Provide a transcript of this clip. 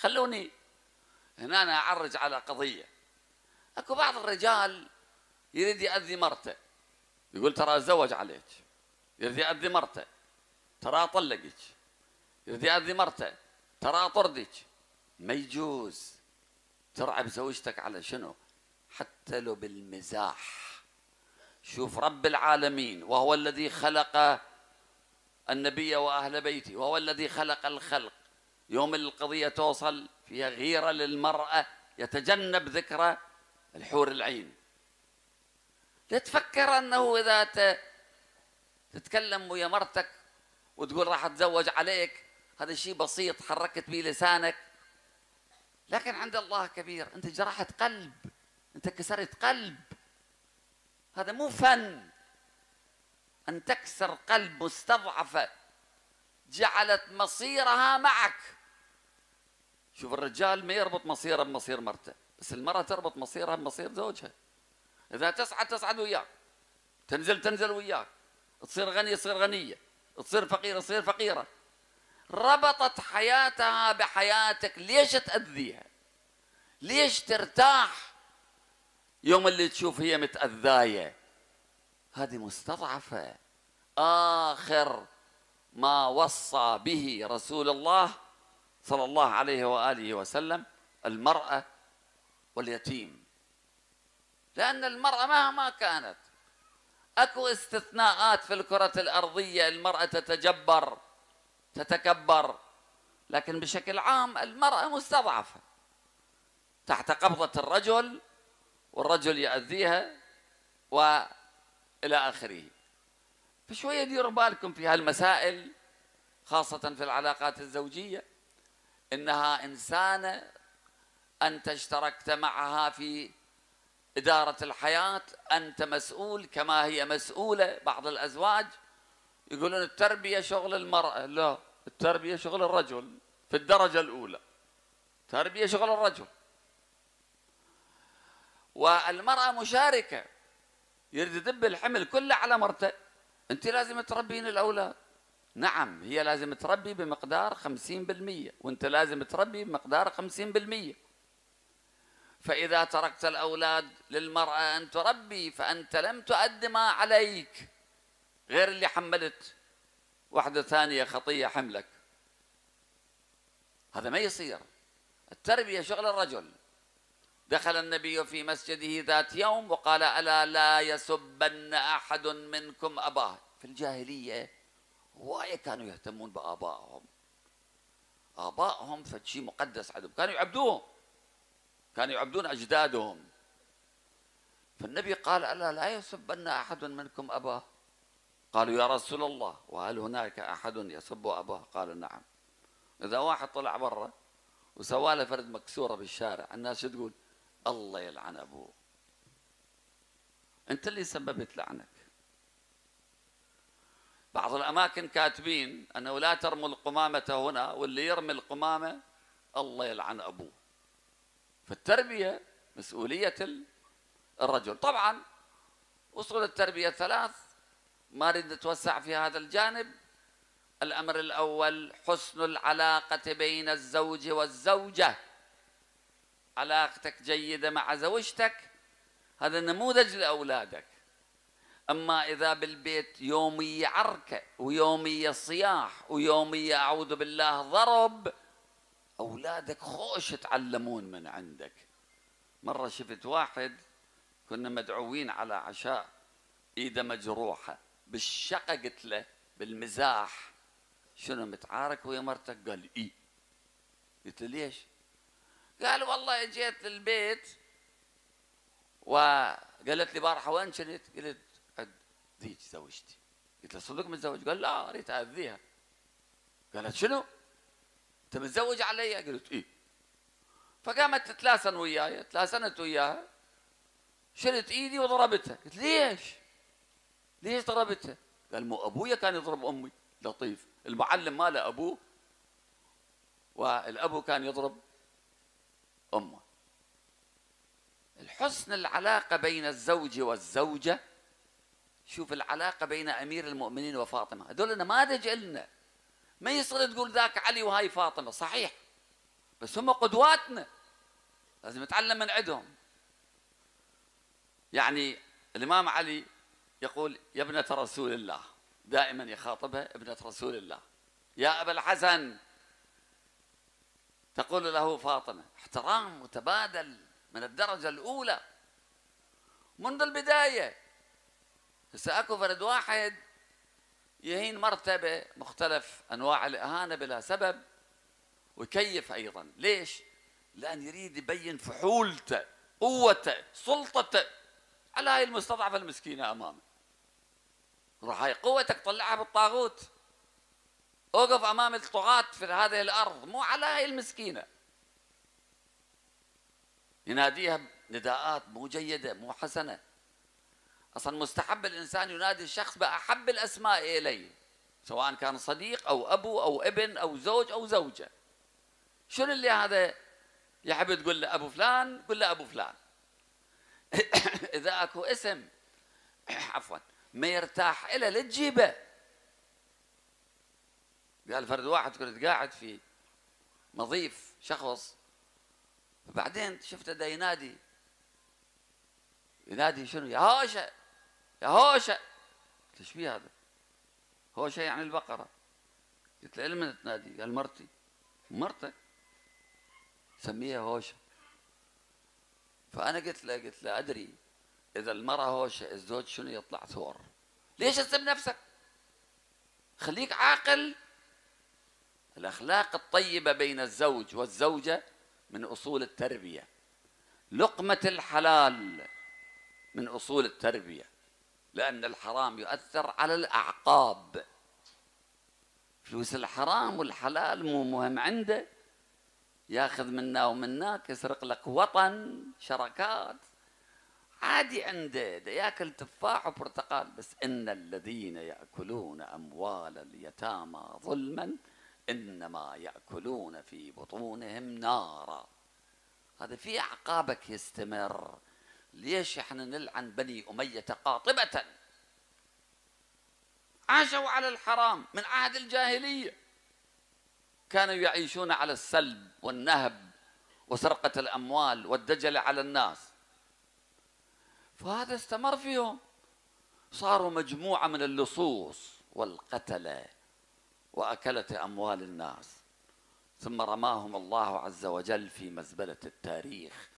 خلوني هنا أنا أعرج على قضية. أكو بعض الرجال يريد يأذي مرته، يقول ترى أتزوج عليك، يريد يأذي مرته ترى أطلقك، يريد يأذي مرته ترى أطردك. ما يجوز ترعب زوجتك على شنو؟ حتى لو بالمزاح. شوف رب العالمين وهو الذي خلق النبي وأهل بيته وهو الذي خلق الخلق، يوم القضية توصل فيها غيرة للمرأة يتجنب ذكرى الحور العين. لا تفكر أنه إذا تتكلم ويا مرتك وتقول راح أتزوج عليك هذا شيء بسيط حركت به لسانك، لكن عند الله كبير. أنت جرحت قلب، أنت كسرت قلب. هذا مو فن أن تكسر قلب مستضعفة جعلت مصيرها معك. شوف الرجال ما يربط مصيره بمصير مرته، بس المرأة تربط مصيرها بمصير زوجها. إذا تسعد تسعد وياك، تنزل تنزل وياك، تصير غنية تصير غنية، تصير فقيرة تصير فقيرة. ربطت حياتها بحياتك، ليش تأذيها؟ ليش ترتاح يوم اللي تشوف هي متأذاية؟ هذه مستضعفة. آخر ما وصى به رسول الله صلى الله عليه وآله وسلم المرأة واليتيم، لأن المرأة مهما كانت، أكو استثناءات في الكرة الأرضية، المرأة تتجبر تتكبر، لكن بشكل عام المرأة مستضعفة تحت قبضة الرجل، والرجل يأذيها وإلى آخره. فشوية ديروا بالكم في هالمسائل، خاصة في العلاقات الزوجية. إنها إنسانة أنت اشتركت معها في إدارة الحياة، أنت مسؤول كما هي مسؤولة. بعض الأزواج يقولون التربية شغل المرأة، لا، التربية شغل الرجل في الدرجة الأولى، التربية شغل الرجل. والمرأة مشاركة، يريد يدب الحمل كله على مرته. أنت لازم تربين الأولاد، نعم هي لازم تربي بمقدار 50%، وأنت لازم تربي بمقدار 50%. فإذا تركت الأولاد للمرأة أن تربي فأنت لم تؤد ما عليك، غير اللي حملت واحدة ثانية خطية حملك. هذا ما يصير. التربية شغل الرجل. دخل النبي في مسجده ذات يوم وقال ألا لا يسبن أحد منكم أباه. في الجاهلية هواية كانوا يهتمون بآبائهم، آبائهم فشي مقدس عندهم، كانوا يعبدوهم، كانوا يعبدون أجدادهم. فالنبي قال ألا لا يسبن أحد منكم أباه. قالوا يا رسول الله وهل هناك أحد يسب أباه؟ قال نعم. إذا واحد طلع برا وسوى له فرد مكسورة بالشارع، الناس شو تقول؟ الله يلعن أبوه، أنت اللي سببت لعنك. بعض الأماكن كاتبين أنه لا ترموا القمامة هنا، واللي يرمي القمامة الله يلعن أبوه. فالتربية مسؤولية الرجل. طبعا أصول التربية ثلاث، ما أريد نتوسع في هذا الجانب. الأمر الأول حسن العلاقة بين الزوج والزوجة، علاقتك جيدة مع زوجتك، هذا نموذج لأولادك. أما إذا بالبيت يومية عركة ويومية صياح ويومية أعوذ بالله ضرب، أولادك خوش يتعلمون من عندك. مرة شفت واحد كنا مدعوين على عشاء، إيده مجروحة بالشقة، قلت له بالمزاح شنو متعارك ويا مرتك؟ قال إيه. قلت له ليش؟ قال والله جيت للبيت وقالت لي بارحة وين كنت؟ قلت عند ذيك زوجتي. قلت له صدق متزوج؟ قال لا اريد اذيها. قالت شنو؟ انت متزوج علي؟ قلت ايه. فقامت تتلاسن وياي، تلاسنت وياها، شلت ايدي وضربتها. قلت ليش؟ ليش ضربتها؟ قال مو ابويا كان يضرب امي. لطيف، المعلم ماله ابوه والابو كان يضرب امه. الحسن العلاقة بين الزوج والزوجة. شوف العلاقة بين أمير المؤمنين وفاطمة، هذول نماذج لنا. ما يصير تقول ذاك علي وهاي فاطمة، صحيح بس هم قدواتنا، لازم نتعلم من عندهم. يعني الإمام علي يقول يا ابنة رسول الله، دائما يخاطبها ابنة رسول الله. يا أبا الحسن، تقول له فاطمة. احترام متبادل من الدرجة الأولى منذ البداية. هسه اكو فرد واحد يهين مرتبة مختلف أنواع الإهانة بلا سبب، ويكيف أيضا. ليش؟ لأن يريد يبين فحولته، قوته، سلطته على هاي المستضعفة المسكينة أمامه. روح هاي قوتك طلعها بالطاغوت، اوقف أمام الطغاة في هذه الأرض، مو على هاي المسكينة. يناديها نداءات مو جيدة، مو حسنة. أصلا مستحب الإنسان ينادي الشخص بأحب الأسماء إليه، سواء كان صديق أو أبو أو ابن أو زوج أو زوجة. شنو اللي هذا يحب تقول له أبو فلان، قل له أبو فلان. إذا أكو اسم عفوا ما يرتاح إله لا تجيبه. قال فرد واحد كنت قاعد في مضيف شخص، وبعدين شفته دا ينادي شنو؟ يا هوشة، يا هوشة. قلت ايش في هذا؟ هوشة يعني البقرة. قلت له لمن تنادي؟ قال مرتي. مرتك سميها هوشة. فأنا قلت له أدري إذا المرأة هوشة الزوج شنو يطلع ثور. ليش تسب نفسك؟ خليك عاقل. الأخلاق الطيبة بين الزوج والزوجة من أصول التربية. لقمة الحلال من أصول التربية، لأن الحرام يؤثر على الأعقاب. فلوس الحرام والحلال مو مهم عنده، ياخذ منا ومناك، يسرق لك وطن، شراكات، عادي عنده، ده ياكل تفاح وبرتقال. بس إن الذين يأكلون أموال اليتامى ظلما إنما يأكلون في بطونهم نارا. هذا في أعقابك يستمر. ليش احنا نلعن بني أمية قاطبة؟ عاشوا على الحرام من عهد الجاهلية، كانوا يعيشون على السلب والنهب وسرقة الأموال والدجل على الناس، فهذا استمر فيهم. صاروا مجموعة من اللصوص والقتلة وأكلة أموال الناس، ثم رماهم الله عز وجل في مزبلة التاريخ